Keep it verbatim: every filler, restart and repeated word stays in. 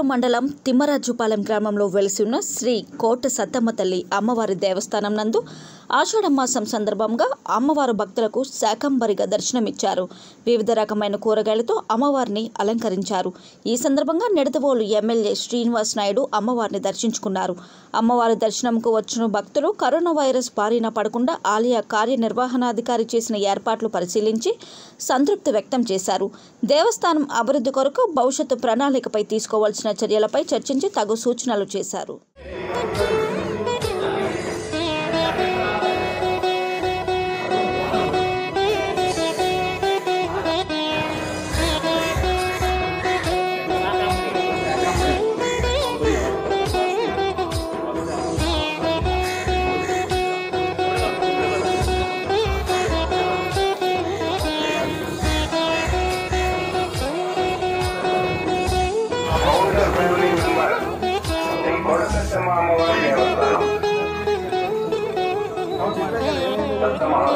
మండలం తిమ్మరాజుపాలెం గ్రామంలో వెలిసి ఉన్న శ్రీ కోట సత్తమ్మ తల్లి అమ్మవారి దేవస్థానం నందు ఆషాఢ మాసం సందర్భంగా అమ్మవారు భక్తులకు శాకంబరిగా దర్శనమిచ్చారు. వివిధ రకమైన కూరగాయలతో అమ్మవారిని అలంకరించారు. ఈ సందర్భంగా నిడదవోలు ఎమ్మెల్యే శ్రీనివాస్ నాయుడు అమ్మవారిని దర్శించుకున్నారు. అమ్మవారి దర్శనంకు వచ్చిన భక్తులు కరోనా వైరస్ బారిన పడకుండా ఆలయ కార్యనిర్వహణాధికారి చేసిన ఏర్పాట్లు పరిశీలించి సంతృప్తి వ్యక్తం చేశారు. దేవస్థానం అభివృద్ధి కొరకు భవిష్యత్తు ప్రణాళికపై తీసుకోవాల్సిన చర్యలపై చర్చించి తగు సూచనలు చేశారు. అమ్మవారి దేవస్థానం